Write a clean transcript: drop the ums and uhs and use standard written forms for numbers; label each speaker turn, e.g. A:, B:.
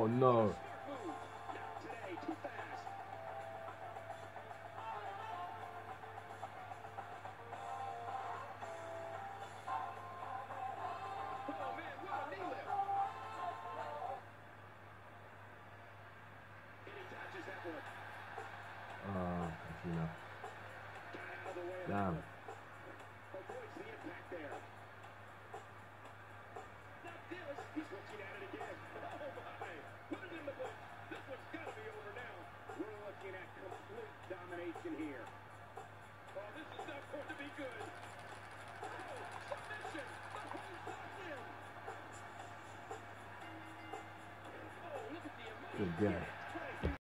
A: Oh no. Actually no. Damn.
B: He's looking at it again. Oh my! Put it in the book. This one's got to be over now. We're looking at complete domination here. Oh, this is not going to be good. Oh, submission. The hold's locked in. Oh, look at the amount.
A: Good guy.